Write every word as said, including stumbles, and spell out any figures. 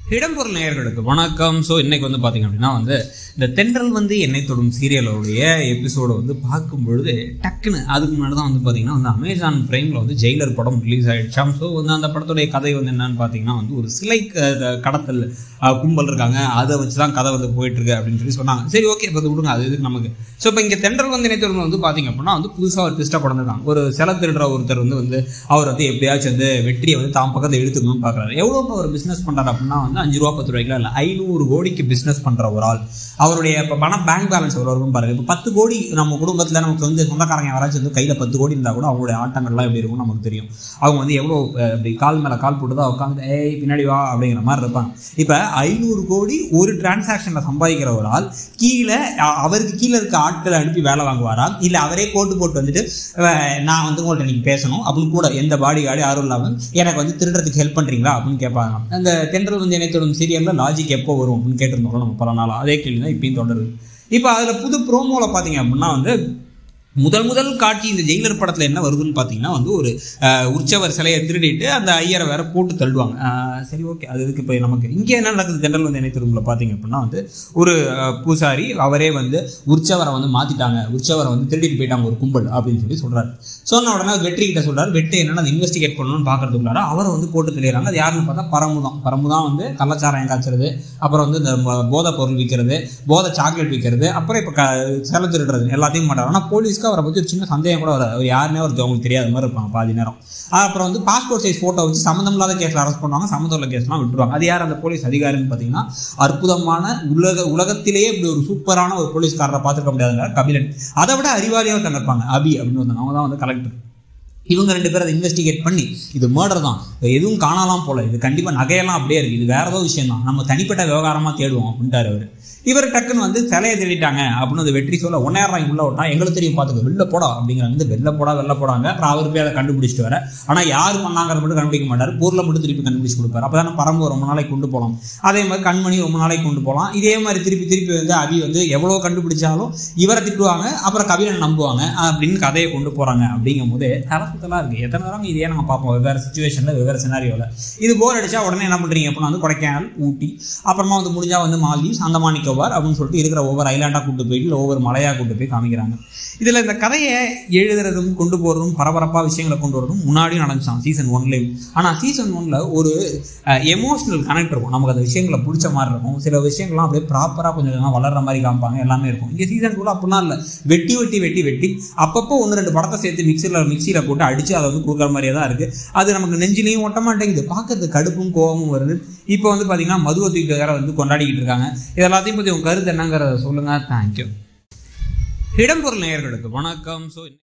இடம்பொருள் நேயர்களுக்கு வணக்கம். ஸோ இன்னைக்கு வந்து பார்த்தீங்க அப்படின்னா வந்து இந்த தென்றல் வந்து என்னை தொடும் சீரியலோடைய எபிசோடை வந்து பார்க்கும்பொழுது டக்குன்னு அதுக்கு முன்னாடி தான் வந்து பார்த்தீங்கன்னா வந்து அமேசான் பிரைமில் வந்து ஜெயிலர் படம் ரிலீஸ் ஆகிடுச்சாம். ஸோ வந்து அந்த படத்துடைய கதை வந்து என்னன்னு பார்த்தீங்கன்னா வந்து ஒரு சிலை கடத்தல் கும்பல் இருக்காங்க, அதை வச்சு தான் கதை வந்து போயிட்டுருக்கு அப்படின்னு சொல்லி சொன்னாங்க. சரி, ஓகே, இப்போ விடுங்க, அது இதுக்கு நமக்கு. ஸோ இப்போ இங்கே தென்றல் வந்து என்னை தொடும் வந்து பார்த்தீங்க அப்படின்னா வந்து புதுசாக ஒரு ட்விஸ்ட்டாக கொண்டு தான் ஒரு சில திருடுற ஒருத்தர் வந்து வந்து அவர் வந்து எப்படியாச்சும் வந்து வெற்றியை வந்து தாம் பக்கத்தை எடுத்துக்கணும்னு பார்க்குறாரு. எவ்வளோ ஒரு பிஸ்னஸ் பண்ணுறாரு அப்படின்னா வந்து அஞ்சு ரூபா பத்து ரூபாய்க்குலாம் இல்லை, ஐநூறு கோடிக்கு பிஸ்னஸ் பண்ணுற ஒரு ஆள். அவருடைய இப்போ பணம் பேங்க் பேலன்ஸ் எவ்வளோ இருக்கும் பாருங்க. இப்போ பத்து கோடி நம்ம குடும்பத்தில் நமக்கு வந்து சொந்தக்காரங்க யாராச்சும் வந்து கையில் பத்து கோடி இருந்தால் கூட அவங்களுடைய ஆட்டங்கள்லாம் எப்படி இருக்கும் நமக்கு தெரியும். அவங்க வந்து எவ்வளோ இப்படி கால் மேலே கால் போட்டு தான் உட்காந்து ஏய் பின்னாடி வா அப்படிங்கிற மாதிரி இருப்பாங்க. இப்போ ஐநூறு கோடி ஒரு டிரான்சாக்ஷனில் சம்பாதிக்கிற ஒரு ஆள் கீழே அவருக்கு கீழே இருக்க ஆட்களை அனுப்பி வேலை வாங்குவாரா, இல்லை அவரே கோட்டு போட்டு வந்துட்டு நான் வந்து உங்கள்கிட்ட நீங்கள் பேசணும் அப்படின்னு கூட எந்த பாடி கார்டு யாரும் இல்லாமல் எனக்கு வந்து திருடுறதுக்கு ஹெல்ப் பண்ணுறீங்களா அப்படின்னு கேட்பாங்க. அந்த தென்றல் வந்து இணையத்தோடும் சீரியலில் லாஜிக் எப்போ வரும் அப்படின்னு கேட்டிருந்தோம் நம்ம பல நாளாக. அதே கேள்வி தான் இப்பயும் தொடருது. இப்போ அதில் புது ப்ரோமோவில் பார்த்தீங்க அப்படின்னா வந்து முதல் முதல் காட்சி இந்த ஜெயிலர் படத்தில் என்ன வருதுன்னு பார்த்தீங்கன்னா வந்து ஒரு உற்சவர் சிலையை திருடிட்டு அந்த ஐயரை வேற போட்டு தள்ளுவாங்க. சரி, ஓகே, அது இதுக்கு இப்போ நமக்கு இங்கே என்ன நடக்குது தென்றல் வந்து என்னை திரும்பல பார்த்தீங்க அப்படின்னா வந்து ஒரு பூசாரி அவரே வந்து உற்சவரை வந்து மாற்றிட்டாங்க, உற்சவரை வந்து திருடிட்டு போயிட்டாங்க ஒரு கும்பல் அப்படின்னு சொல்லி சொல்கிறாரு. சொன்ன உடனே வெற்றி கிட்ட சொல்கிறார். வெற்றி என்னென்னா அதை இன்வெஸ்டிகேட் பண்ணணும்னு பார்க்கறதுக்குள்ளார அவரை வந்து போட்டு தெளிகிறாங்க. அது யாருன்னு பார்த்தா பரமுதான். பரமுதான் வந்து கள்ளச்சாராயம் காய்ச்சறது, அப்புறம் வந்து இந்த போதை பொருள் விற்கிறது, போதை சாக்லேட் விற்கிறது, அப்புறம் இப்போ க சில திருடுறது எல்லாத்தையும் மாட்டார். ஆனால் போலீஸ்க்கு அவரை பற்றி ஒரு சின்ன சந்தேகம் கூட வராது. அவர் யாருன்னே ஒரு அவங்களுக்கு தெரியாத மாதிரி இருப்பாங்க பாதி நேரம். அப்புறம் வந்து பாஸ்போர்ட் சைஸ் ஃபோட்டோ வச்சு சம்மந்தம் இல்லாத கேஸில் அரெஸ்ட் பண்ணுவாங்க, சம்மந்தம் உள்ள கேஸ்லாம் விட்டுருவாங்க. அது யார் அந்த போலீஸ் அதிகாரின்னு பார்த்தீங்கன்னா அற்புதமான உலக உலகத்திலேயே இப்படி ஒரு சூப்பரான ஒரு போலீஸ்காரரை பார்த்துருக்க முடியாதுங்க, கபிலன். அதை விட அறிவாளியாக தங்க இருப்பாங்க, அபி அப்படின்னு வந்தாங்க. அவங்க தான் வந்து கலெக்டர். இவங்க ரெண்டு பேரும் அதை இன்வெஸ்டிகேட் பண்ணி இது மர்டர் தான், எதுவும் காணலாம் போல, இது கண்டிப்பாக நகையெல்லாம் அப்படியே இருக்குது, இது வேற ஏதோ விஷயம் தான், நம்ம தனிப்பட்ட விவகாரமாக தேடுவோம் அப்படின்ட்டார் அவர். இவர் டக்குன்னு வந்து சிலையை தேடிட்டாங்க அப்படின்னு வந்து வெற்றி சொல்ல ஒன்னேறாங்க உள்ள விட்டா எங்களுக்கு தெரியும் பார்த்துக்க வெளில போடா அப்படிங்கிறாங்க. வந்து வெளில போடா வெளில போடாங்க. அப்புறம் அவர் போய் அதை கண்டுபிடிச்சிட்டு வர. ஆனால் யார் பண்ணாங்கிறத மட்டும் கண்டுபிடிக்க மாட்டார், பொருளை மட்டும் திருப்பி கண்டுபிடிச்சு கொடுப்பார். அப்போ தானே பரம்பு ரொம்ப நாளைக்கு கொண்டு போகலாம், அதே மாதிரி கண்மணி ரொம்ப நாளைக்கு கொண்டு போகலாம். இதே மாதிரி திருப்பி திருப்பி வந்து அபி வந்து எவ்வளோ கண்டுபிடிச்சாலும் இவரை திட்டுவாங்க, அப்புறம் கபிலன் நம்புவாங்க அப்படின்னு கதையை கொண்டு போகிறாங்க. அப்படிங்கும் போது தலசுத்தலாம் இருக்குது. எத்தனை நேரம் இதே நம்ம பார்ப்போம் வெவ்வேறு சுச்சுவேஷனில் வெவ்வேறு சினாரியோவில். இது போர் அடிச்சா உடனே என்ன பண்ணுறீங்க அப்படின்னா வந்து கொடைக்கானல், ஊட்டி, அப்புறமா வந்து முடிஞ்சா வந்து மால்தீவ்ஸ், அந்தமான் நிக்கோபார் அப்படின்னு சொல்லிட்டு இருக்கிற ஒவ்வொரு ஐலாண்டாக கூட்டு போயிட்டு இல்லை ஒவ்வொரு மலையாக கூட்டு போய் காமிக்கிறாங்க. இதில் இந்த கதையை எழுதுறதும் கொண்டு போகிறதும் பரபரப்பாக விஷயங்களை கொண்டு வரதும் முன்னாடியும் நடந்துச்சான் சீசன் ஒன்லேயும். ஆனால் சீசன் ஒன்ல ஒரு எமோஷனல் கனெக்ட் இருக்கும், நமக்கு அந்த விஷயங்களை பிடிச்ச மாதிரி இருக்கும். சில விஷயங்கள்லாம் அப்படியே ப்ராப்பராக கொஞ்சம் கொஞ்சமாக வளர்கிற மாதிரி காமிப்பாங்க, எல்லாமே இருக்கும். இங்கே சீசன் டூவில் அப்படிலாம் இல்லை, வெட்டி வெட்டி வெட்டி வெட்டி அப்பப்போ ஒன்று ரெண்டு படத்தை சேர்த்து மிக்சியில் மிக்சியில் போட்டு அடித்து அதை வந்து கொடுக்குற மாதிரியே தான் இருக்குது. அது நமக்கு நெஞ்சிலையும் ஒட்ட மாட்டேங்குது, பார்க்கறது கடுப்பும் கோபமும் வருது. இப்போ வந்து பார்த்தீங்கன்னா மதுவை தூக்கி வேற வந்து கொண்டாடிக்கிட்டு இருக்காங்க. இது எல்லாத்தையும் பற்றி உங்கள் கருத்து என்னங்கிறத சொல்லுங்கள். தேங்க்யூ. இடம்பொருள் நேயர்களுக்கு வணக்கம். ஸோ